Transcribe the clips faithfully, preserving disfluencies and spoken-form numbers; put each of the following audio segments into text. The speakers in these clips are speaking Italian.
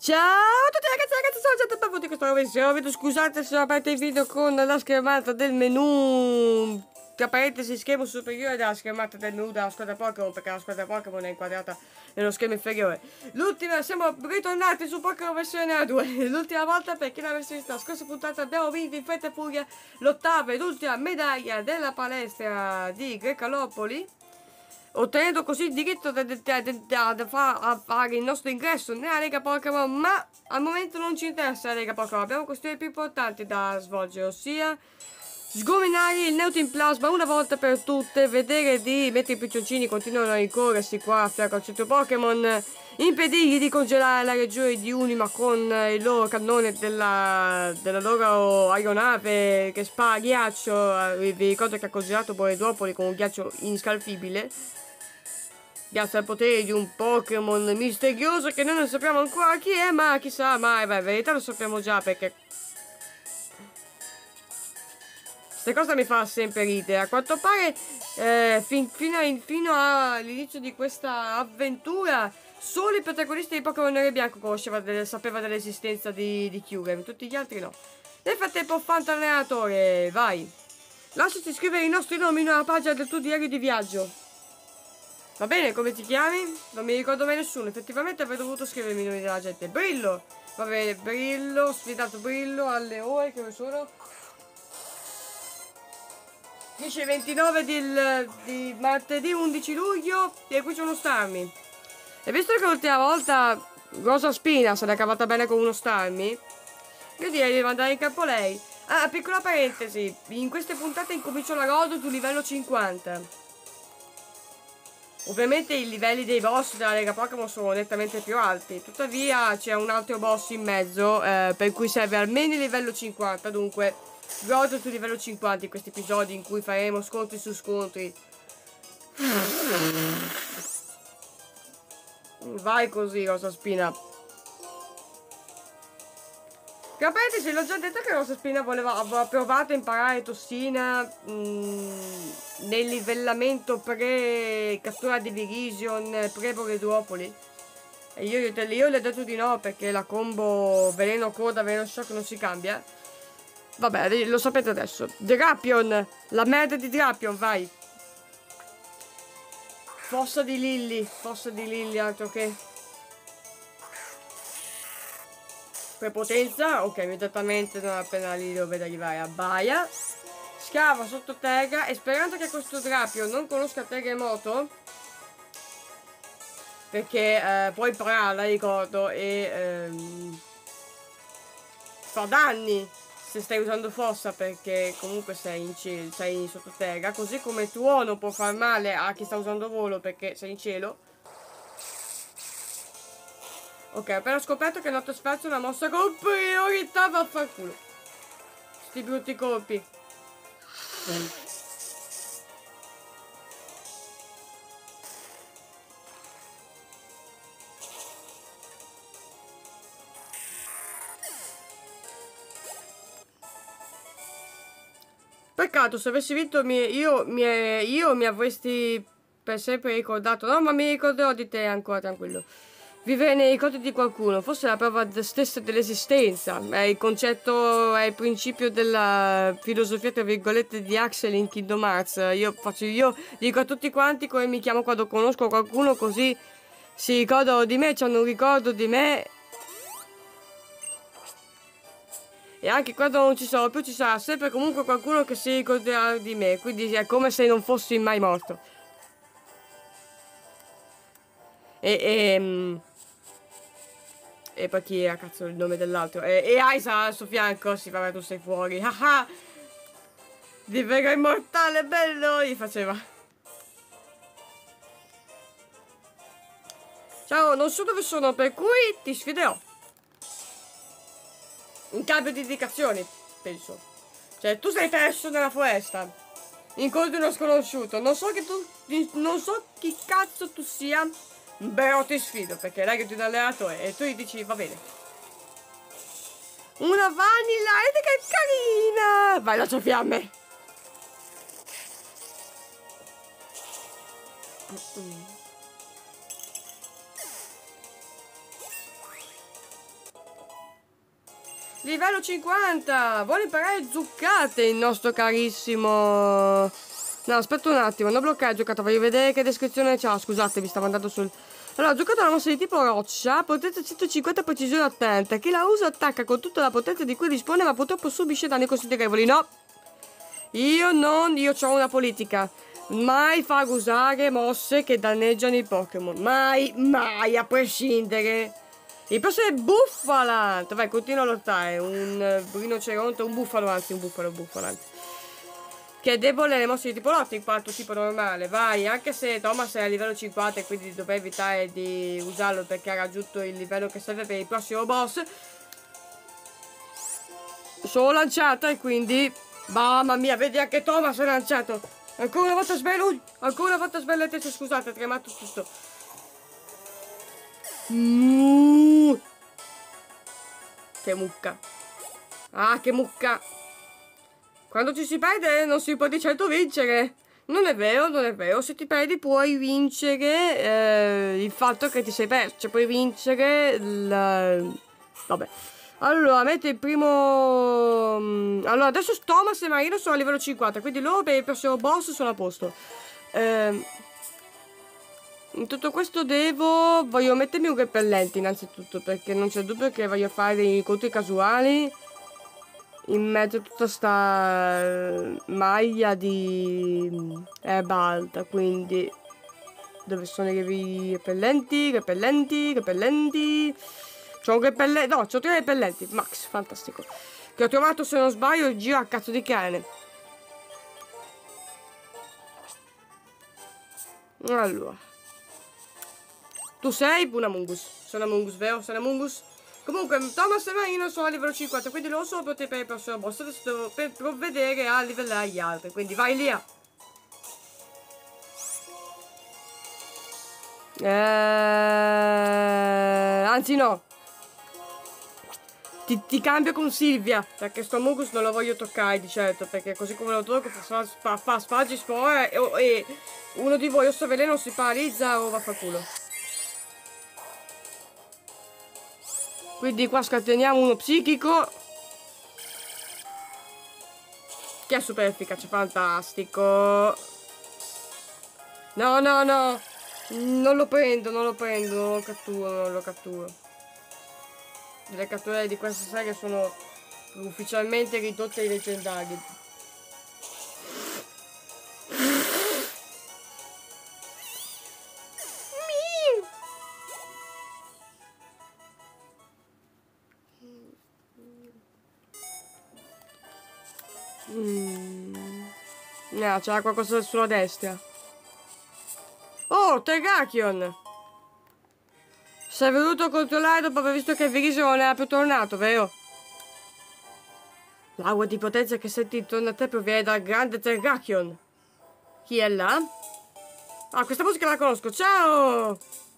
Ciao a tutti ragazzi, ragazzi, sono già tutto di questo nuovo video. Scusate se ho aperto il video con la schermata del menu, tra parentesi schermo superiore della schermata del menu della squadra Pokémon, perché la squadra Pokémon è inquadrata nello schermo inferiore. L'ultima, siamo ritornati su Pokémon versione A due. L'ultima volta, per chi l'avesse vista la scorsa puntata, abbiamo vinto in fretta e furia l'ottava ed ultima medaglia della palestra di Grecalopoli, ottenendo così il diritto a fare il nostro ingresso nella Lega Pokémon, ma al momento non ci interessa la Lega Pokémon. Abbiamo questioni più importanti da svolgere, ossia sgominare il Neutin Plasma una volta per tutte, vedere di mentre i piccioncini continuano a rincorrersi qua a fianco al centro Pokémon, impedirgli di congelare la regione di Unima con il loro cannone della, della loro aeronave che spara ghiaccio. Vi ricordo che ha congelato Boredopoli con un ghiaccio inscalfibile grazie al potere di un Pokémon misterioso che noi non sappiamo ancora chi è, ma chissà mai, beh, in verità lo sappiamo già, perché questa cosa mi fa sempre ridere. A quanto pare eh, fin, fino, in, fino all'inizio di questa avventura solo il protagonista di Pokémon Nero e Bianco conosceva delle, sapeva dell'esistenza di, di Kyurem, tutti gli altri no. Nel frattempo, Fantallenatore, vai, lasciati scrivere i nostri nomi in una pagina del tuo diario di viaggio. Va bene, come ti chiami? Non mi ricordo mai nessuno. Effettivamente avrei dovuto scrivermi i nomi della gente. Brillo! Va bene, Brillo, sfidato Brillo, alle ore che sono dieci ventinove di, di martedì undici luglio. E qui c'è uno Starmie. E visto che l'ultima volta Rosa Spina se l'è cavata bene con uno Starmie, io direi di mandare in campo lei. Ah, piccola parentesi, in queste puntate incomincio la Road su livello cinquanta. Ovviamente i livelli dei boss della Lega Pokémon sono nettamente più alti, tuttavia c'è un altro boss in mezzo eh, per cui serve almeno il livello cinquanta, dunque godo su livello cinquanta in questi episodi in cui faremo scontri su scontri. Vai così, Rosa Spina. Capite, se l'ho già detto che Rosa Spina voleva, aveva provato a imparare Tossina mh, nel livellamento pre-cattura di Virizion, pre-Boredopoli. E io, io le ho detto di no perché la combo veleno coda, veleno shock non si cambia. Vabbè, lo sapete adesso. Drapion, la merda di Drapion, vai. Fossa di Lilli, fossa di Lilli, altro che... Prepotenza, ok, immediatamente non appena lì lo vedo arrivare a Baia. Scava sotto terra e sperando che questo Drapio non conosca terremoto, perché eh, può impararla, ricordo, e ehm, fa danni se stai usando fossa, perché comunque sei in cielo, sei sottoterra, così come tuono può far male a chi sta usando volo perché sei in cielo. Ok, ho appena scoperto che Notte Sferzo è una mossa con priorità, vaffanculo. Sti brutti colpi. Mm. Peccato, se avessi vinto mi, io, mi, io mi avresti per sempre ricordato. No, ma mi ricorderò di te ancora, tranquillo. Vivere nei ricordi di qualcuno, forse è la prova stessa dell'esistenza, è il concetto, è il principio della filosofia tra virgolette di Axel in Kingdom Hearts. Io faccio, io dico a tutti quanti come mi chiamo quando conosco qualcuno, così si ricordano di me, hanno un ricordo di me. E anche quando non ci sono più ci sarà sempre comunque qualcuno che si ricorderà di me, quindi è come se non fossi mai morto. E... e E poi chi era cazzo il nome dell'altro? E, e Aisa al suo fianco. Sì, vabbè, tu sei fuori. Haha. Diventa immortale, bello. Gli faceva. Ciao, non so dove sono, per cui ti sfiderò. In cambio di indicazioni, penso. Cioè, tu sei perso nella foresta. Incontri uno sconosciuto. Non so che tu. Non so chi cazzo tu sia. Però ti sfido perché lei che ti dà allenatore e tu gli dici va bene. Una vanilla, vedete che carina! Vai, lancia fiamme! Livello cinquanta! Vuole imparare zuccate il nostro carissimo... No, aspetta un attimo, non bloccare il giocato, voglio vedere che descrizione c'ha. Scusate, mi stavo andando sul... Allora, giocato una mossa di tipo roccia, potenza centocinquanta, precisione ottanta. Chi la usa attacca con tutta la potenza di cui dispone, ma purtroppo subisce danni considerevoli. No! Io non... Io ho una politica. Mai far usare mosse che danneggiano i Pokémon. Mai, mai, a prescindere. Il prossimo è Buffalant. Vai, continua a lottare. Un uh, rinoceronte, un bufalo, anzi, un bufalo, un buffalant. Che è debole alle mosse di tipo lotta, in quanto tipo normale. Vai, anche se Thomas è a livello cinquanta e quindi dovrei evitare di usarlo perché ha raggiunto il livello che serve per il prossimo boss. Sono lanciata e quindi... Mamma mia, vedi anche Thomas è lanciato. Ancora una volta sbello. Ancora una volta sbellete. Scusate, è tremato tutto. Mm. Che mucca. Ah, che mucca. Quando ci si perde non si può di certo vincere. Non è vero, non è vero. Se ti perdi puoi vincere eh, il fatto che ti sei perso. Cioè puoi vincere il... Vabbè. Allora, mette il primo... Allora, adesso Thomas e Marino sono a livello cinquanta, quindi loro per il prossimo boss sono a posto. Eh, in tutto questo devo... Voglio mettermi un repellente innanzitutto, perché non c'è dubbio che voglio fare dei incontri casuali in mezzo a tutta sta maglia di erba alta, quindi... Dove sono i repellenti, repellenti, repellenti... C'ho un repellente, no, c'ho tre repellenti, max, fantastico. Che ho trovato, se non sbaglio, il giro a cazzo di cane. Allora. Tu sei un Amoonguss. Sono Amoonguss, vero? Sono Amoonguss? Comunque, Thomas e Marino sono a livello cinquanta, quindi loro sono pronti per il prossimo boss. Adesso devo per provvedere a livellare gli altri, quindi vai lì. Eh, anzi no. Ti, ti cambio con Silvia, perché sto Amoonguss non lo voglio toccare di certo, perché così come lo tocco fa, fa, fa spaggi spore e, e uno di voi o sto veleno si paralizza o va a fa culo. Quindi qua scateniamo uno psichico che è super efficace, fantastico. No, no, no, non lo prendo, non lo prendo, non lo catturo, non lo catturo. Le catture di questa serie sono ufficialmente ridotte ai leggendari. Mm. No, c'era qualcosa sulla destra. Oh, Terrakion! Sei venuto a controllare dopo aver visto che il Viriso non era più tornato, vero? L'aura di potenza che senti intorno a te proviene dal grande Terrakion. Chi è là? Ah, questa musica la conosco. Ciao!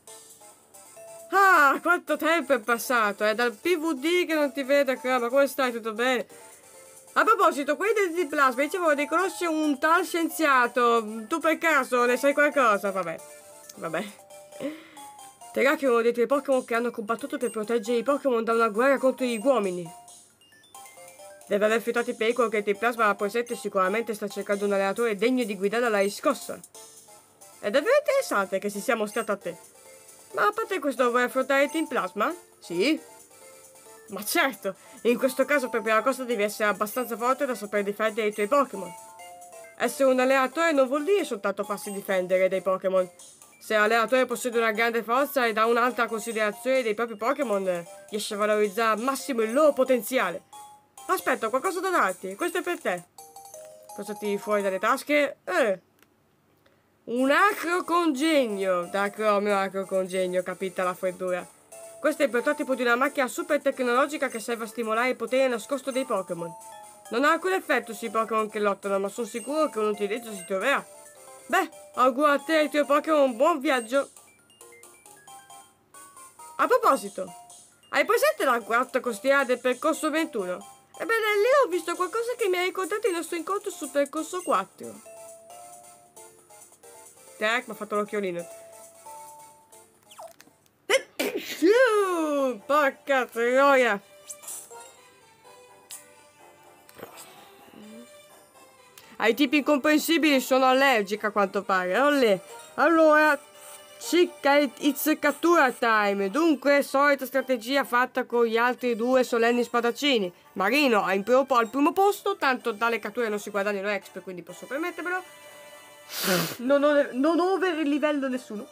Ah, quanto tempo è passato. È dal P V D che non ti vedo, ma come stai? Tutto bene? A proposito, quelli di Plasma dicevano di conoscere un tal scienziato. Tu per caso ne sai qualcosa? Vabbè. Vabbè. Terrakion è uno dei tre Pokémon che hanno combattuto per proteggere i Pokémon da una guerra contro gli uomini. Deve aver effettuato il pericolo che il Team Plasma rappresenta e sicuramente sta cercando un allenatore degno di guidare la riscossa. È davvero interessante che si sia mostrato a te. Ma a parte questo, vuoi affrontare il Team Plasma? Sì. Ma certo, in questo caso per prima cosa devi essere abbastanza forte da saper difendere i tuoi Pokémon. Essere un allenatore non vuol dire soltanto farsi difendere dai Pokémon. Se l'allenatore possiede una grande forza e dà un'alta considerazione dei propri Pokémon, riesce a valorizzare al massimo il loro potenziale. Aspetta, ho qualcosa da darti. Questo è per te. Cosa tiri fuori dalle tasche? Eh. Un acrocongegno. Da Acromio acrocongegno, capita la freddura. Questo è il prototipo di una macchina super tecnologica che serve a stimolare il potere nascosto dei Pokémon. Non ha alcun effetto sui Pokémon che lottano, ma sono sicuro che un utilizzo si troverà. Beh, auguro a te e ai tuoi Pokémon un buon viaggio. A proposito, hai presente la quarta costiera del percorso ventuno? Ebbene, lì ho visto qualcosa che mi ha ricordato il nostro incontro sul percorso quattro. Tac, mi ha fatto l'occhiolino. Porca troia. ai tipi incomprensibili sono allergica a quanto pare. Olè. Allora, it's cattura time. Dunque, solita strategia fatta con gli altri due solenni spadaccini. Marino al primo, al primo posto, tanto dalle catture non si guadagnano exp, quindi posso permettermelo. Non, ho, non over il livello nessuno.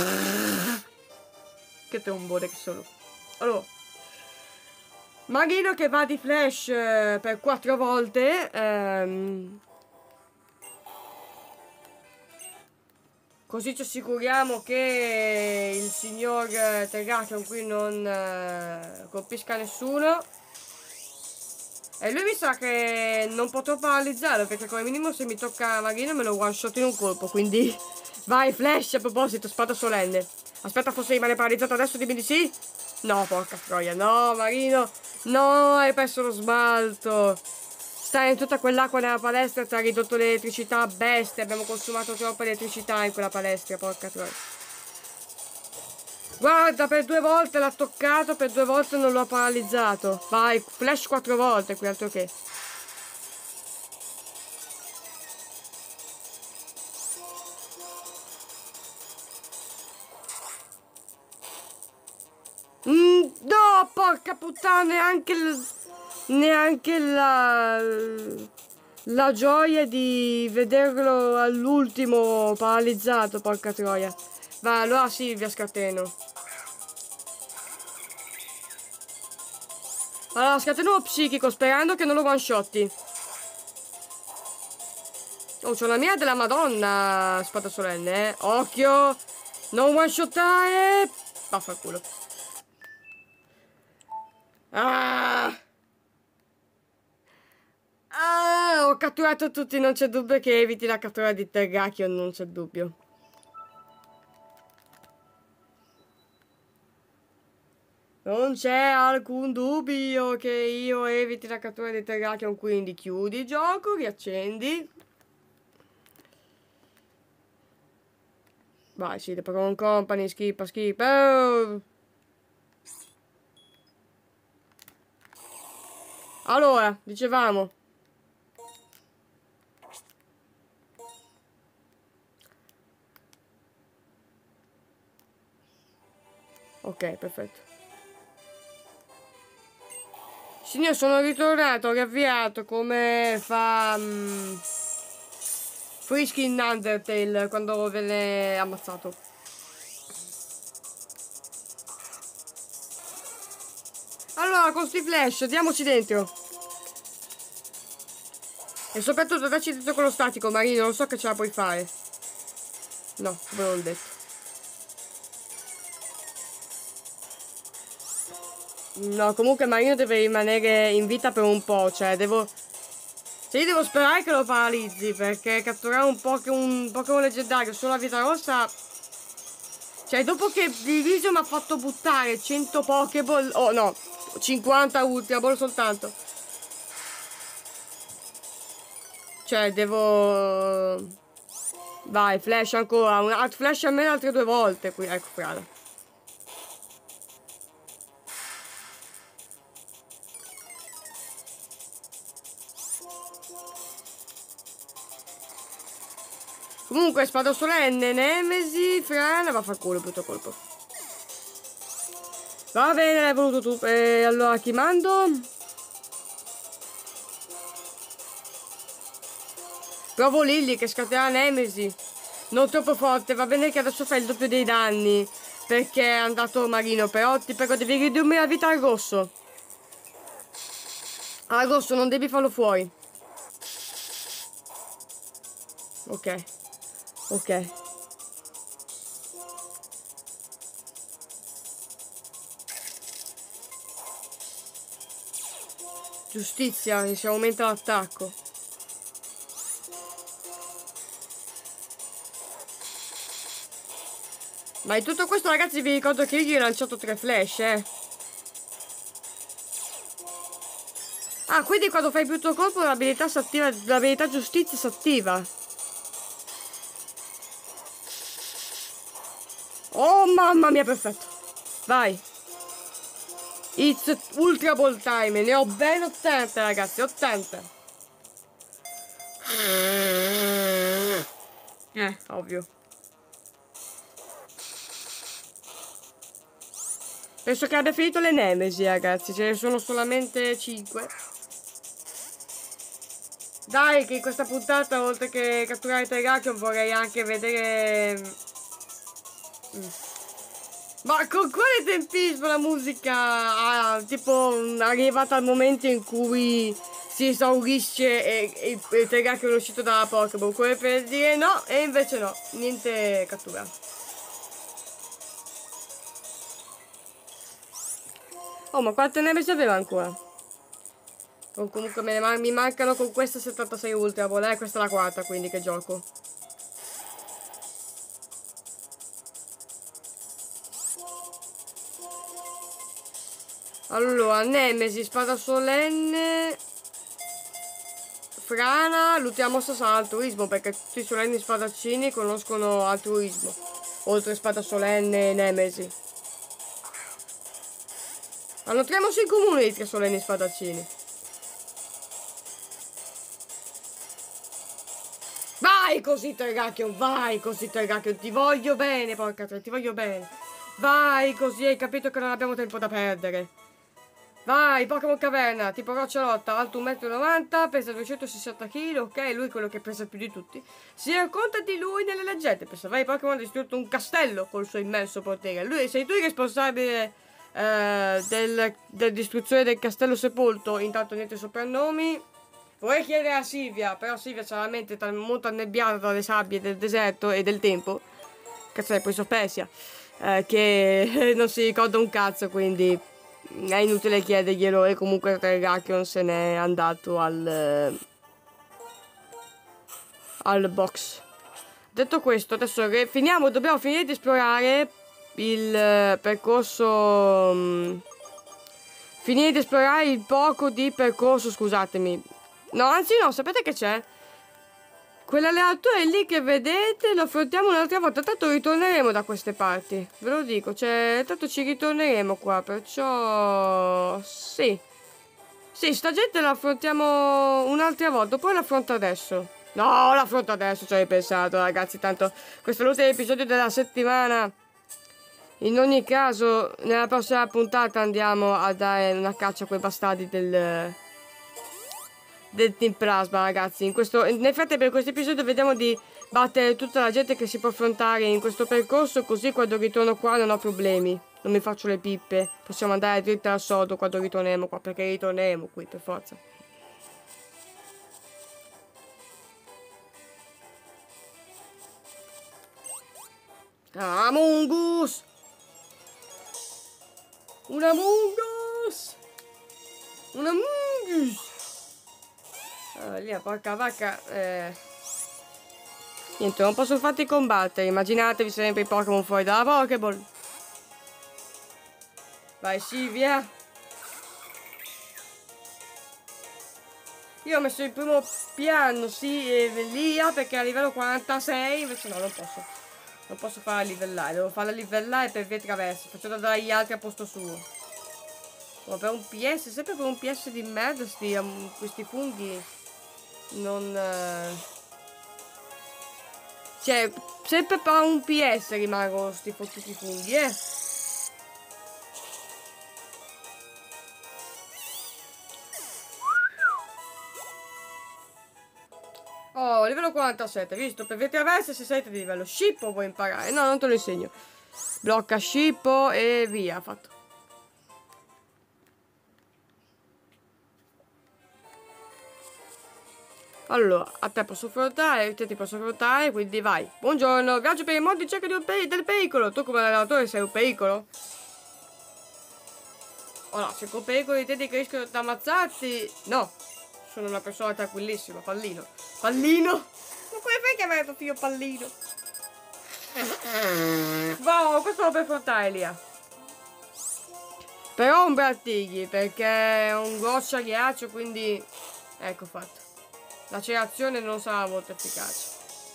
Che trombone che sono. Allora, Marino che va di flash eh, per quattro volte. Ehm, così ci assicuriamo che il signor eh, Terrakion qui non eh, colpisca nessuno. E lui mi sa che non potrò paralizzarlo, perché come minimo se mi tocca Marino me lo one shot in un colpo. Quindi vai flash. A proposito, spada solenne. Aspetta, forse rimane paralizzato adesso, dimmi di sì. No, porca troia, no Marino. No, hai perso lo smalto. Stai in tutta quell'acqua nella palestra, ti ha ridotto l'elettricità a bestia. Abbiamo consumato troppa elettricità in quella palestra, porca troia. Guarda, per due volte l'ha toccato, per due volte non lo ha paralizzato. Vai, flash quattro volte qui, altro che. Mm, no, porca puttana, neanche il, neanche la la gioia di vederlo all'ultimo paralizzato, porca troia. Va, allora Silvia scateno. Allora scateno psichico sperando che non lo one shotti. Oh, c'ho la mia della Madonna, spada solenne, eh. Occhio, non one shottare. Vaffanculo. Ah! Ah, ho catturato tutti, non c'è dubbio che eviti la cattura di Terrakion, non c'è dubbio. Non c'è alcun dubbio che io eviti la cattura di Terrakion, quindi chiudi il gioco, riaccendi. Vai, sì, The Pokémon Company, schippa, schippa. Oh. Allora, dicevamo. Ok, perfetto. Signore, sono ritornato, ho riavviato come fa um, Frisky in Undertale quando venne ammazzato. Allora, con sti flash, diamoci dentro. E soprattutto dacci dentro con lo statico, Marino, non so che ce la puoi fare. No, ve l'ho detto. No, comunque Marino deve rimanere in vita per un po', cioè devo... Cioè io devo sperare che lo paralizzi, perché catturare un Pokémon, un Pokémon leggendario solo a vita rossa... Cioè dopo che Division mi ha fatto buttare cento Pokéball... Oh no, cinquanta Ultra Ball soltanto. Cioè devo... Vai, flash ancora, un flash almeno altre due volte qui, ecco frana. Comunque, spada solenne, Nemesi, frana, va a far culo, brutto colpo. Va bene, l'hai voluto tu. E allora, chi mando? Provo Lilly che scatena Nemesi. Non troppo forte, va bene che adesso fai il doppio dei danni. Perché è andato Marino, però ti prego devi ridurmi la vita al rosso. Al rosso, non devi farlo fuori. Ok. Ok. Giustizia, si aumenta l'attacco. Ma in tutto questo, ragazzi, vi ricordo che io gli ho lanciato tre flash, eh. Ah, quindi quando fai brutto colpo l'abilità si attiva, l'abilità giustizia si attiva. Oh mamma mia, perfetto. Vai. It's Ultra Ball time. Ne ho ben ottanta, ragazzi, ottanta. Eh, ovvio. Penso che abbia finito le nemesi, ragazzi. Ce ne sono solamente cinque. Dai, che in questa puntata, oltre che catturare Terrakion, vorrei anche vedere... Mm. Ma con quale tempismo la musica ah, tipo arrivata al momento in cui si esaurisce e, e, e il Terrakion è uscito dalla Pokéball? Come per dire no, e invece no, niente cattura. Oh, ma quante nemesi aveva ancora? O comunque me ne man mi mancano con questa settantasei Ultra Ball, eh, questa è la quarta, quindi che gioco. Allora, Nemesi, Spada Solenne, Frana, l'ultima mossa sarà Altruismo, perché tutti i solenni spadaccini conoscono Altruismo, oltre Spada Solenne e Nemesi. Hanno tre mosse in comune i tre solenni spadaccini. Vai così Terrakion, vai così Terrakion, ti voglio bene, porca tre, ti voglio bene. Vai così, hai capito che non abbiamo tempo da perdere. Vai, Pokémon Caverna, tipo roccia lotta, alto un metro e novanta, pesa duecentosessanta chili, ok, lui è quello che pesa più di tutti. Si racconta di lui nelle leggende, per salvare i Pokémon ha distrutto un castello col suo immenso potere. Lui, sei tu il responsabile eh, del, della distruzione del castello sepolto, intanto niente soprannomi. Vorrei chiedere a Silvia, però Silvia c'ha la mente molto annebbiata dalle sabbie del deserto e del tempo. Cazzo è poi Soppesia, eh, che non si ricorda un cazzo, quindi... è inutile chiederglielo e comunque Terrakion se n'è andato al al box. Detto questo, adesso che finiamo, dobbiamo finire di esplorare il uh, percorso um, finire di esplorare il poco di percorso, scusatemi. No, anzi no, sapete che c'è? Quell'alleatore lì che vedete lo affrontiamo un'altra volta. Tanto ritorneremo da queste parti. Ve lo dico, cioè, tanto ci ritorneremo qua. Perciò... sì. Sì, sta gente la affrontiamo un'altra volta. Poi l'affronto adesso. No, l'affronto adesso, ci hai pensato, ragazzi. Tanto questo è l'ultimo episodio della settimana. In ogni caso, nella prossima puntata andiamo a dare una caccia a quei bastardi del... del Team Plasma, ragazzi. In questo, nel frattempo, per questo episodio vediamo di battere tutta la gente che si può affrontare in questo percorso, così quando ritorno qua non ho problemi, non mi faccio le pippe, possiamo andare dritta al sodo quando ritorneremo qua, perché ritorneremo qui per forza. Ah, Mungus! Una Mungus! Una Mungus! Allora, lì a porca vacca, eh... niente, non posso infatti combattere. Immaginatevi sempre i Pokémon fuori dalla Pokéball. Vai, sì, via. Io ho messo il primo piano, sì, e Lia, perché a livello quarantasei, invece no, non posso. Non posso farla livellare, devo farla livellare per via traverse. Faccio da dagli altri a posto suo. Ma per un P S, sempre per un P S di merda, sti, um, questi funghi. Non... Uh... cioè, sempre per un P S rimangono sti fottuti funghi, eh. Oh, livello quarantasette, visto? Per vetraverse se siete di livello Scippo vuoi imparare. No, non te lo insegno. Blocca Scippo e via, fatto. Allora, a te posso affrontare, a te ti posso affrontare, quindi vai. Buongiorno, viaggio per il mondo in cerca di un pe del pericolo. Tu come allenatore sei un pericolo? Oh no, se con pericoli te che rischiano di ammazzarti... no, sono una persona tranquillissima, pallino. Pallino? Ma come fai a chiamare tuo figlio pallino? Wow, questo lo puoi affrontare, Lia. Però un brattigli, perché è un goccia ghiaccio, quindi... ecco fatto. La cerazione non sarà molto efficace.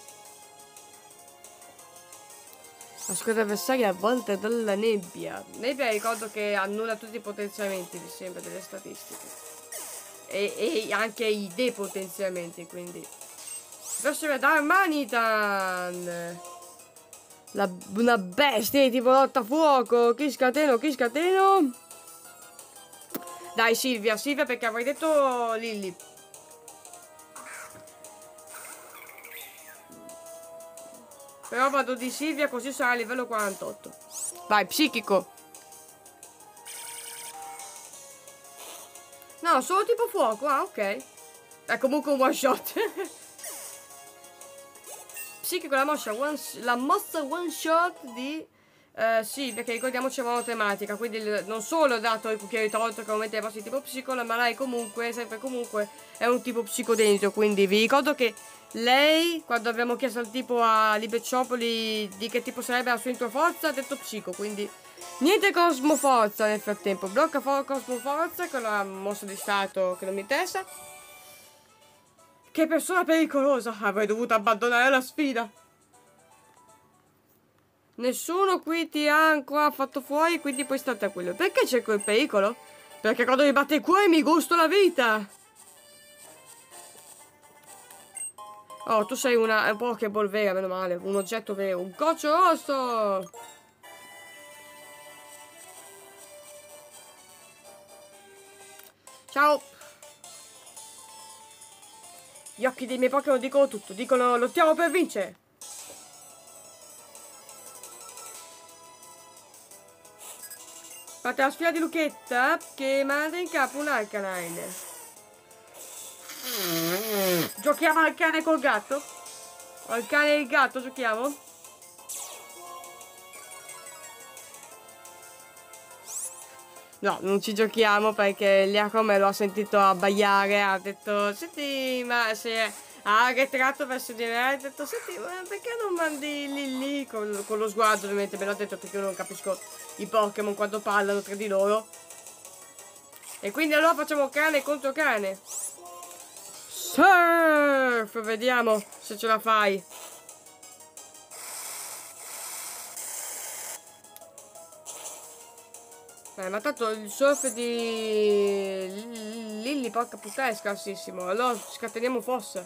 La squadra avversaria avvolta dalla nebbia. Nebbia ricordo che annulla tutti i potenziamenti, mi sembra, delle statistiche. E, e anche i depotenziamenti, quindi. Prossima Darmanitan. La, una bestia tipo lotta a fuoco. Chi scateno, chi scateno? Dai Silvia, Silvia perché avrei detto Lilly. Però vado di Silvia così sarà a livello quarantotto. Vai, psichico. No, solo tipo fuoco, ah ok. È comunque un one shot. Psichico, la mossa one, la mossa one shot di... Uh, sì, perché ricordiamoci una tematica, quindi non solo ho dato il cucchiaio tolto che aumenta i vostri tipo psicolo, ma lei comunque, sempre comunque, è un tipo psicodentro, quindi vi ricordo che lei, quando abbiamo chiesto al tipo a Libeciopoli di che tipo sarebbe la sua introforza, ha detto psico, quindi niente cosmoforza nel frattempo, blocca for cosmoforza con la mossa di stato che non mi interessa. Che persona pericolosa, avrei dovuto abbandonare la sfida. Nessuno qui ti ha ancora fatto fuori, quindi puoi stare tranquillo. Perché cerco il pericolo? Perché quando mi batte il cuore mi gusto la vita. Oh, tu sei una un Pokéball vera, meno male. Un oggetto vero. Un coccio rosso. Ciao. Gli occhi dei miei Pokémon dicono tutto. Dicono lottiamo per vincere. Fate la sfida di Lucchetta che manda in capo un Arcanine. Giochiamo al cane col gatto? Al cane e il gatto giochiamo? No, non ci giochiamo perché Liacome lo ha sentito abbaiare, ha detto, senti, ma se ha arretrato verso di me, ha detto, senti, ma perché non mandi lì lì con, con lo sguardo, ovviamente me l'ha detto perché io non capisco i Pokémon quando parlano tra di loro. E quindi allora facciamo cane contro cane. Surf! Vediamo se ce la fai. Eh, ma tanto il surf di Lilly, porca puttana, è scarsissimo. Allora scateniamo fossa.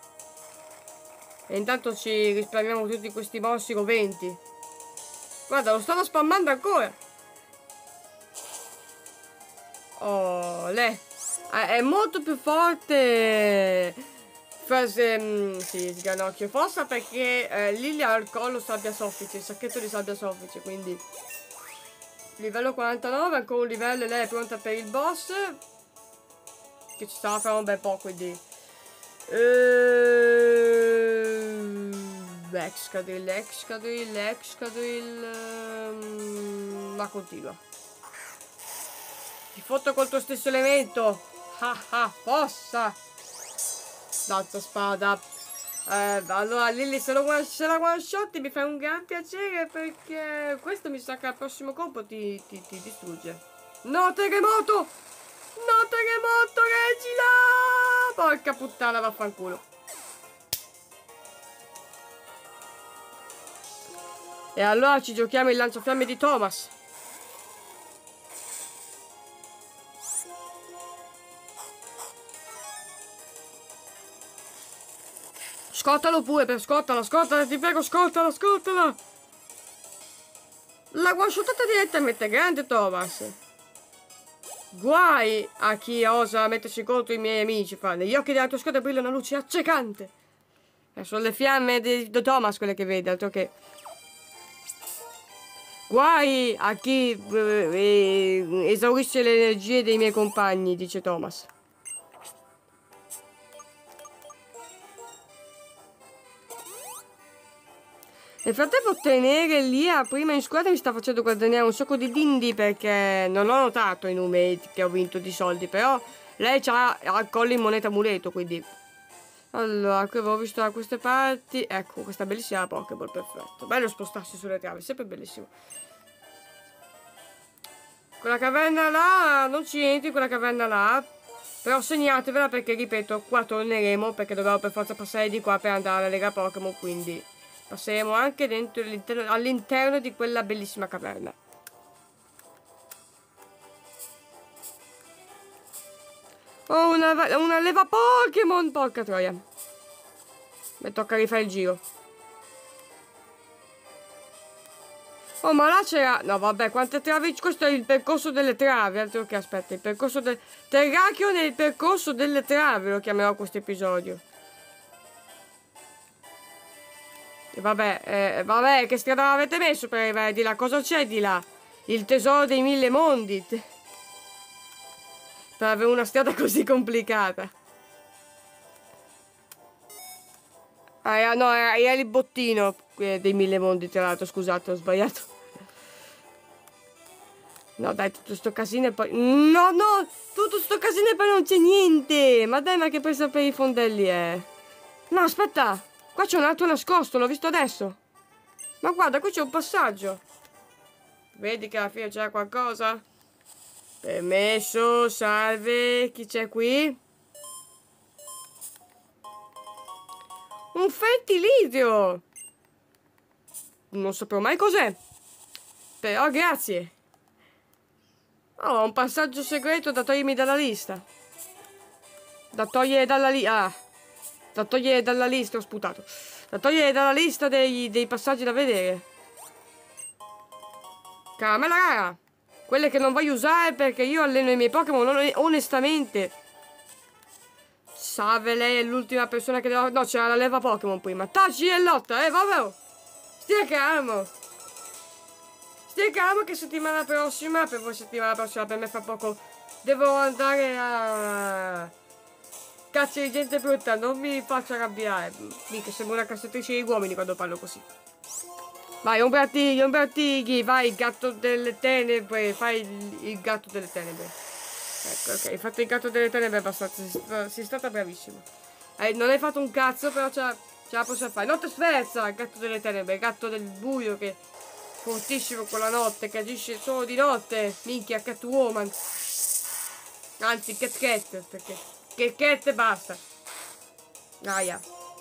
E intanto ci risparmiamo tutti questi mossi roventi. Guarda, lo stavo spammando ancora. Oh, lei è molto più forte. Fase, mm, sì, sganocchio fossa perché eh, Lilly ha il collo sabbia soffice, il sacchetto di sabbia soffice, quindi livello quarantanove, ancora un livello, lei è pronta per il boss che ci sarà fra un bel po', quindi ehm... Excadrill, Excadrill, Excadrill ehm... ma continua. Ti fotto col tuo stesso elemento. Ah ah, fossa. L'altra spada. Eh, allora Lilly, se, lo, se la one shot mi fa un gran piacere perché questo mi sa che al prossimo colpo ti, ti, ti distrugge. No, terremoto! No, terremoto, reggila! Porca puttana, vaffanculo. E allora ci giochiamo il lanciafiamme di Thomas. Scottalo pure, per scottala, scottala, ti prego, scottala, scottala! La one-shotata direttamente, grande Thomas. Guai a chi osa mettersi contro i miei amici, fa. Negli occhi della tua squadra brilla una luce accecante. E sono le fiamme di, di Thomas quelle che vedi, altro che... Guai a chi eh, eh, esaurisce le energie dei miei compagni, dice Thomas. Nel frattempo tenere Lia prima in squadra mi sta facendo guadagnare un sacco di dindi perché non ho notato i numeri che ho vinto di soldi, però lei ha al collo in moneta amuleto, quindi... Allora, qui avevo visto da queste parti, ecco, questa bellissima Pokéball, perfetto. Bello spostarsi sulle travi, sempre bellissimo. Quella caverna là, non ci entri quella caverna là, però segnatevela perché, ripeto, qua torneremo perché dobbiamo per forza passare di qua per andare alla Lega Pokémon, quindi... Passeremo anche dentro all'interno di quella bellissima caverna. Oh, una, una leva Pokémon, porca troia. Mi tocca rifare il giro. Oh, ma là c'era... No, vabbè, quante travi... Questo è il percorso delle travi, altro che aspetta. Il percorso del... Terracchio nel percorso delle travi, lo chiamerò questo episodio. E vabbè, eh, vabbè, che strada avete messo per arrivare di là? Cosa c'è di là? Il tesoro dei mille mondi. Per avere una strada così complicata. Ah, no, era, era il bottino eh, dei mille mondi, tra l'altro, scusate, ho sbagliato. No, dai, tutto sto casino e poi... No, no, tutto sto casino e poi non c'è niente. Ma dai, ma che presa per i fondelli è? No, aspetta, qua c'è un altro nascosto, l'ho visto adesso. Ma guarda, qui c'è un passaggio. Vedi che alla fine c'è qualcosa? Permesso, salve, chi c'è qui? Un fertilizio! Non saprò mai cos'è. Però grazie. Oh, un passaggio segreto da togliermi dalla lista. Da togliere dalla lista. Ah, da togliere dalla lista, ho sputato. Da togliere dalla lista dei, dei passaggi da vedere. Caramella rara. Quelle che non voglio usare perché io alleno i miei Pokémon onestamente. Salve, lei è l'ultima persona che devo... No, c'era la leva Pokémon prima. Taci e lotta, eh, vabbè. Stia calmo. Stia calmo che settimana prossima, per voi settimana prossima, per me fra poco, devo andare a... Caccia di gente brutta, non mi faccia arrabbiare. Mica sembra una cacciatrice di uomini quando parlo così. Vai, Umbertighi, Umbertighi, vai, gatto delle tenebre, fai il, il gatto delle tenebre. Ecco, ok, hai fatto il gatto delle tenebre abbastanza, sei stata bravissima. Eh, non hai fatto un cazzo, però ce la, ce la possiamo fare. Notte sferza, il gatto delle tenebre, il gatto del buio che è fortissimo con la notte, che agisce solo di notte. Minchia, Catwoman. Anzi, Cat Cat, perché Cat Cat e basta. Aia.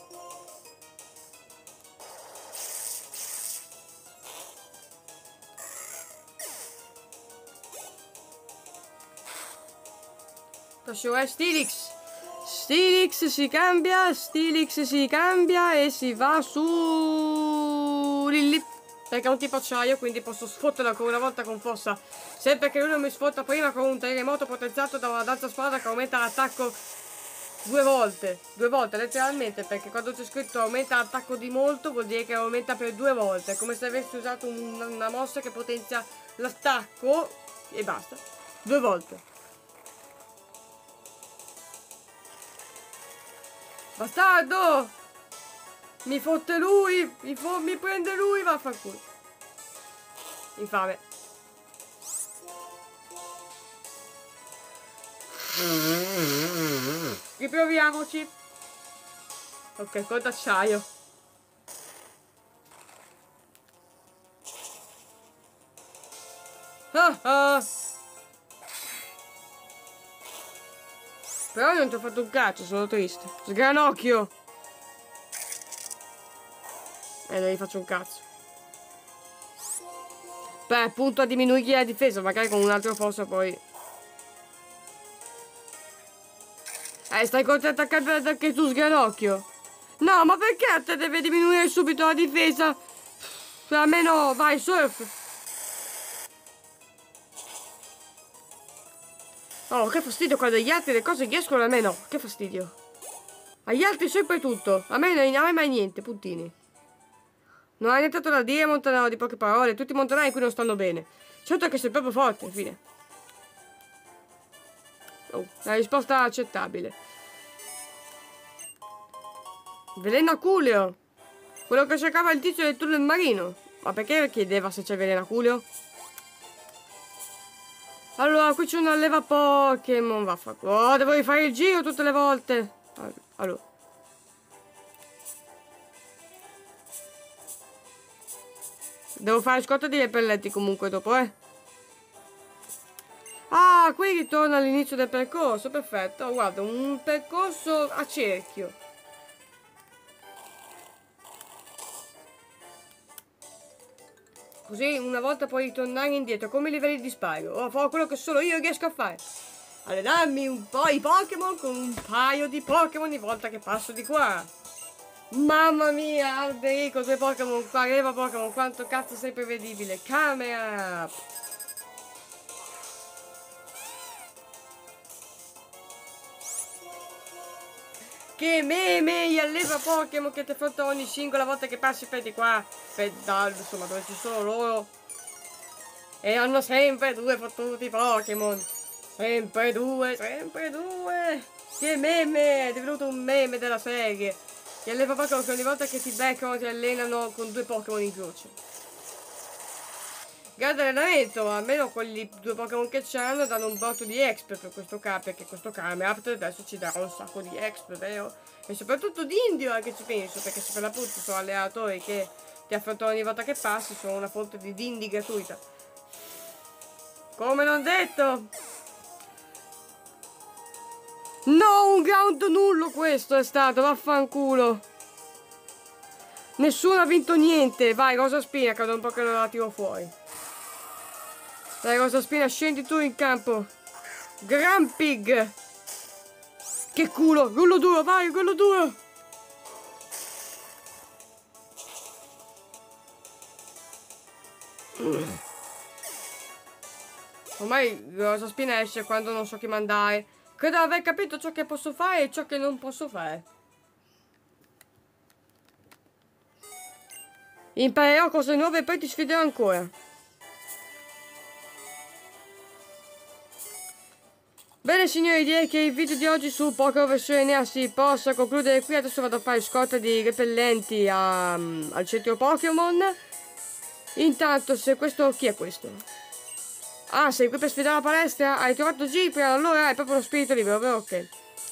Prossimo è Steelix. Steelix si cambia, Steelix si cambia e si va su Lilly. Perché è un tipo acciaio, quindi posso sfotterlo ancora una volta con forza. Sempre che lui non mi sfotta prima con un terremoto potenziato da una danza spada che aumenta l'attacco due volte. Due volte, letteralmente, perché quando c'è scritto aumenta l'attacco di molto vuol dire che aumenta per due volte. È come se avessi usato un, una mossa che potenzia l'attacco e basta. Due volte. Bastardo! Mi fotte lui! Mi, fo mi prende lui, vaffanculo. Infame. Riproviamoci. Ok, col d'acciaio. Ah ah! Però non ti ho fatto un cazzo, sono triste. Sgranocchio! E non gli faccio un cazzo. Beh, appunto a diminuirgli la difesa, magari con un altro forza poi. Eh, stai contento anche tu, Sgranocchio? No, ma perché a te deve diminuire subito la difesa? Almeno vai, surf! Oh, che fastidio quando gli altri le cose riescono, a me no. Che fastidio. Agli altri sempre tutto. A me, a me mai niente, puntini. Non hai niente da dire, Montanaro, di poche parole. Tutti i montanari qui non stanno bene. Certo che sei proprio forte, fine. Oh, la risposta accettabile. Veleno aculeo. Quello che cercava il tizio del tunnel marino. Ma perché chiedeva se c'è veleno aculeo? Allora, qui c'è una leva Pokémon, vaffanculo. Oh, devo rifare il giro tutte le volte. Allora. Devo fare scorta di repelletti comunque dopo, eh. Ah, qui ritorno all'inizio del percorso, perfetto. Guarda, un percorso a cerchio. Così una volta puoi ritornare indietro come i livelli di Spyro. O farò quello che solo io riesco a fare. Allenarmi un po' i Pokémon con un paio di Pokémon ogni volta che passo di qua. Mamma mia, Alberico, due Pokémon qua, Eva Pokémon, quanto cazzo sei prevedibile. Camera! Che meme, gli alleva Pokémon che ti affronta ogni singola volta che passi per di qua. Per dal, insomma, dove ci sono loro. E hanno sempre due fottuti Pokémon. Sempre due, sempre due. Che meme, è divenuto un meme della serie. Gli alleva Pokémon che ogni volta che ti beccano ti allenano con due Pokémon in croce. Grande allenamento, almeno quelli due Pokémon che c'hanno danno un botto di exp per questo K, perché questo Camerupt adesso ci darà un sacco di exp, vero? E soprattutto di Indio anche ci penso, perché se per l'appunto sono allenatori che ti affrontano ogni volta che passi, sono una fonte di Dindi gratuita. Come non detto! No, un ground nullo questo è stato, vaffanculo! Nessuno ha vinto niente, vai Rosa Spina, che da un po' che non la tiro fuori. Dai Rosa Spina, scendi tu in campo. Grampig. Che culo, quello duro, vai, quello duro. Ormai Rosa Spina esce quando non so chi mandare. Credo di aver capito ciò che posso fare e ciò che non posso fare. Imparerò cose nuove e poi ti sfiderò ancora. Bene signori, direi che il video di oggi su Pokémon versione Nea si possa concludere qui. Adesso vado a fare scorta di repellenti a, um, al centro Pokémon. Intanto, se questo... chi è questo? Ah, sei qui per sfidare la palestra? Hai trovato Giprian? Allora hai proprio lo spirito libero, vero? Ok.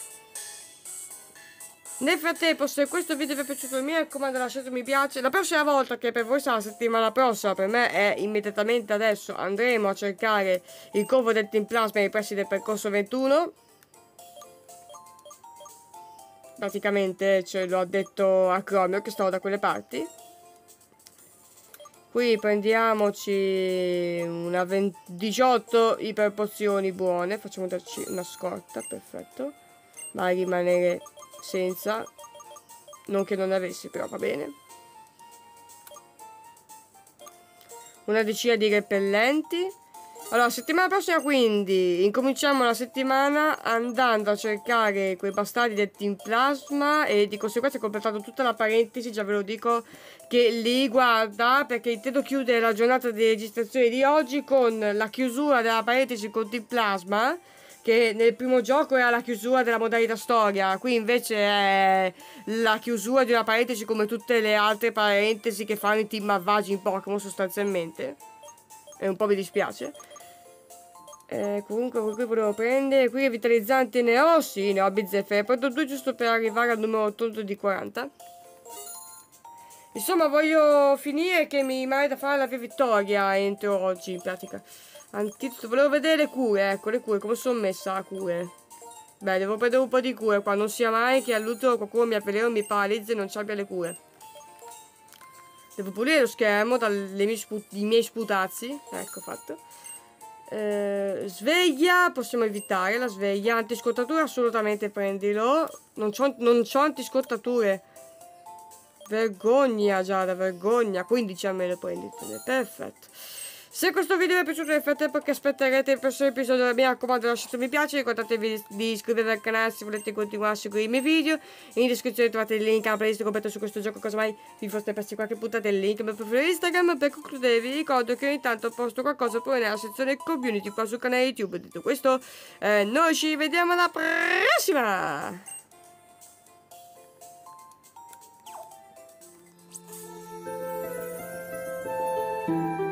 Nel frattempo, se questo video vi è piaciuto, mi raccomando lasciate un mi piace. La prossima volta, che per voi sarà la settimana prossima, per me è immediatamente adesso, andremo a cercare il covo del Team Plasma nei pressi del percorso ventuno. Praticamente ce l'ho detto a Chromio che stavo da quelle parti. Qui prendiamoci una venti, diciotto iperpozioni buone. Facciamo darci una scorta, perfetto. Vai a rimanere senza, non che non ne avessi, però va bene. Una decina di repellenti. Allora, settimana prossima quindi incominciamo la settimana andando a cercare quei bastardi del Team Plasma e di conseguenza ho completato tutta la parentesi, già ve lo dico, che li guarda, perché intendo chiudere la giornata di registrazione di oggi con la chiusura della parentesi con Team Plasma, che nel primo gioco era la chiusura della modalità storia, qui invece è la chiusura di una parentesi come tutte le altre parentesi che fanno i team malvagi in Pokémon sostanzialmente. E un po' mi dispiace. Eh, comunque qui volevo prendere, qui revitalizzante ne ho, sì, ne ho bizzeffe, ne prendo due giusto per arrivare al numero ottantaotto di quaranta. Insomma voglio finire che mi rimane da fare la via vittoria entro oggi in pratica. Antidoto, volevo vedere le cure, ecco le cure, come sono messa a cure. Beh, devo prendere un po' di cure qua, non sia mai che all'ultimo qualcuno mi avveleno, mi paralizza e non ci abbia le cure. Devo pulire lo schermo dai miei, miei sputazzi, ecco fatto. Eh, sveglia, possiamo evitare la sveglia. Antiscottatura assolutamente prendilo. Non c'ho non c'ho antiscottature. Vergogna Giada, vergogna. quindici almeno prenditene, perfetto. Se questo video vi è piaciuto nel frattempo che aspetterete il prossimo episodio, mi raccomando lasciate un mi piace, ricordatevi di iscrivervi al canale se volete continuare a seguire i miei video. In descrizione trovate il link alla playlist completa su questo gioco, cosa mai vi foste persi qualche puntata, il link per profilo Instagram. Per concludere vi ricordo che ogni tanto posto qualcosa pure nella sezione community qua sul canale YouTube. Detto questo, eh, noi ci vediamo alla prossima! Thank you.